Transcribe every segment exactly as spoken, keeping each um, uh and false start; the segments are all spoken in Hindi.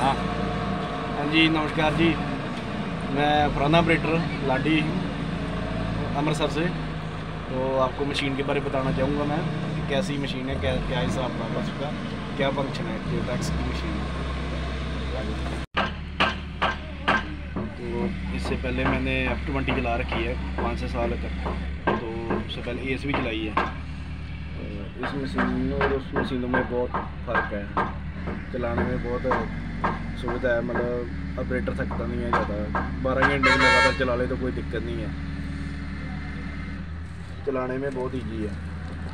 हाँ हाँ जी, नमस्कार जी। मैं फरहान ऑपरेटर लाडी अमृतसर से। तो आपको मशीन के बारे में बताना चाहूँगा मैं कि कैसी मशीन है, क्या क्या हिसाब था उसका, क्या फंक्शन है जियोटैक्स की मशीन। तो इससे पहले मैंने एफ ट्वेंटी चला रखी है पाँच छः साल तक। तो उससे पहले एस भी चलाई है। तो इस मशीन और उस मशीनों में बहुत फ़र्क है, चलाने में बहुत सुविधा है। मतलब ऑपरेटर थकता नहीं है ज़्यादा, बारह घंटे में लगातार चला ले तो कोई दिक्कत नहीं है, चलाने में बहुत ईजी है।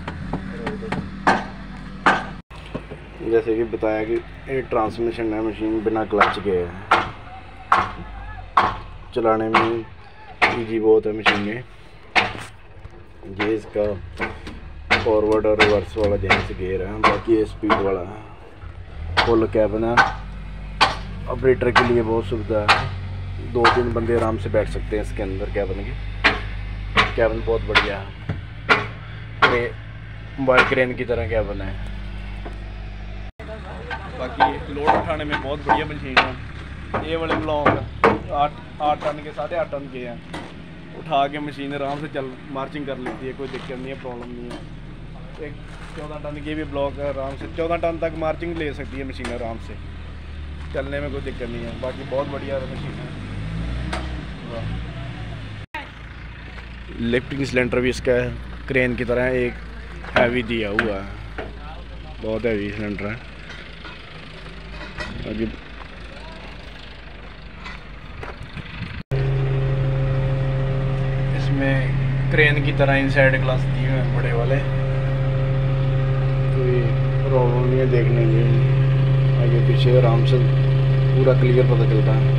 जैसे कि बताया कि ये ट्रांसमिशन है, मशीन बिना क्लच के है, चलाने में ईजी बहुत है मशीन में। ये इसका फॉरवर्ड और रिवर्स वाला जहाँ से गेयर है, बाकी ये स्पीड वाला है। फुल कैबिन है, ऑपरेटर के लिए बहुत सुविधा है। दो तीन बंदे आराम से बैठ सकते हैं इसके अंदर। कैबिन की कैबिन बहुत बढ़िया है, मोबाइल क्रेन की तरह कैबिन है। बाकी लोड उठाने में बहुत बढ़िया मशीन है। ये वाले ब्लॉक आठ आठ टन के साढ़े आठ टन के हैं, उठा के मशीन आराम से चल मार्चिंग कर लेती है, कोई दिक्कत नहीं है, प्रॉब्लम नहीं है। एक चौदह टन के भी ब्लॉक है, आराम से चौदह टन तक मार्चिंग ले सकती है मशीन आराम से, चलने में कोई दिक्कत नहीं है। बाकी बहुत बढ़िया मशीन है। लिफ्टिंग सिलेंडर भी इसका है, क्रेन की तरह एक हैवी दिया हुआ है, बहुत हैवी सिलेंडर है। अभी इसमें क्रेन की तरह इनसाइड ग्लास दिए हुए हैं बड़े वाले, कोई प्रॉब्लम नहीं है देखने की। आगे पीछे आराम से पूरा क्लियर पता चलता है।